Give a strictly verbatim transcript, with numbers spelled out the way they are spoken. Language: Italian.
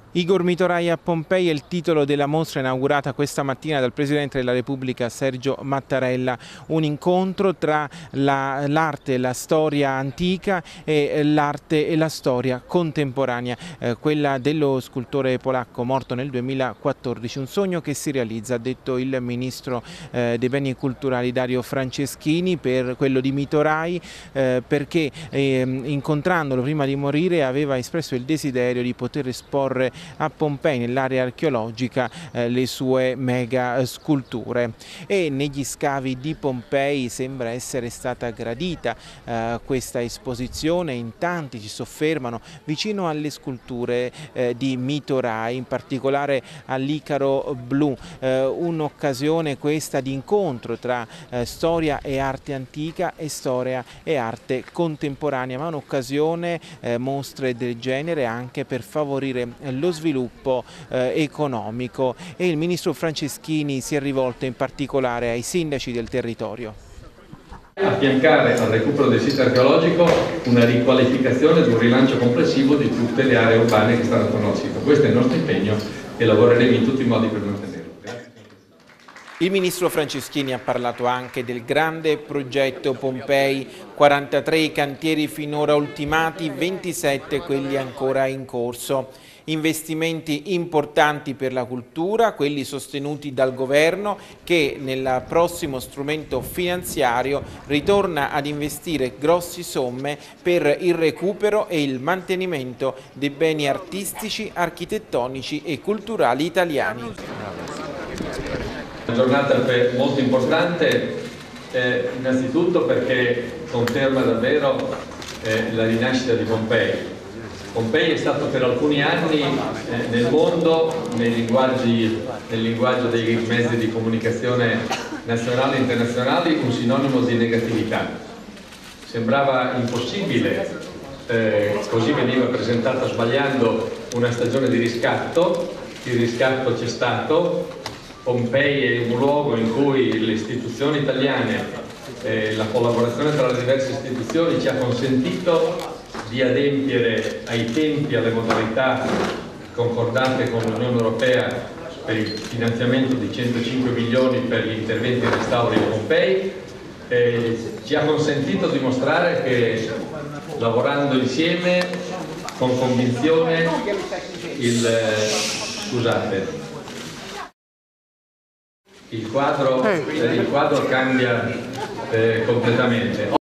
Igor Mitorai a Pompei è il titolo della mostra inaugurata questa mattina dal Presidente della Repubblica Sergio Mattarella, un incontro tra l'arte e la storia antica e l'arte e la storia contemporanea, eh, quella dello scultore polacco morto nel duemilaquattordici, un sogno che si realizza, ha detto il Ministro eh, dei Beni Culturali Dario Franceschini, per quello di Mitorai, eh, perché eh, incontrandolo prima di morire aveva espresso il desiderio di poter esporre a Pompei, nell'area archeologica, eh, le sue mega sculture. E negli scavi di Pompei sembra essere stata gradita eh, questa esposizione. In tanti si soffermano vicino alle sculture eh, di Mitorai, in particolare all'Icaro blu, eh, un'occasione questa di incontro tra eh, storia e arte antica e storia e arte contemporanea, ma un'occasione, eh, mostre del genere, anche per favorire lo sviluppo eh, economico, e il Ministro Franceschini si è rivolto in particolare ai sindaci del territorio. Affiancare al recupero del sito archeologico una riqualificazione di un rilancio complessivo di tutte le aree urbane che stanno attorno al sito. Questo è il nostro impegno e lavoreremo in tutti i modi per mantenerlo. Grazie. Il Ministro Franceschini ha parlato anche del grande progetto Pompei, quarantatré i cantieri finora ultimati, ventisette quelli ancora in corso. Investimenti importanti per la cultura, quelli sostenuti dal Governo, che nel prossimo strumento finanziario ritorna ad investire grosse somme per il recupero e il mantenimento dei beni artistici, architettonici e culturali italiani. Una giornata molto importante, eh, innanzitutto perché conferma davvero eh, la rinascita di Pompei. Pompei è stato per alcuni anni eh, nel mondo, nei linguaggi, nel linguaggio dei mezzi di comunicazione nazionali e internazionali, un sinonimo di negatività. Sembrava impossibile, eh, così veniva presentata sbagliando, una stagione di riscatto. Il riscatto c'è stato. Pompei è un luogo in cui le istituzioni italiane, eh, la collaborazione tra le diverse istituzioni ci ha consentito di adempiere ai tempi, alle modalità concordate con l'Unione Europea per il finanziamento di centocinque milioni per gli interventi di restauro di Pompei. Eh, ci ha consentito di mostrare che lavorando insieme con convinzione il, eh, scusate, il quadro, eh, il quadro cambia eh, completamente.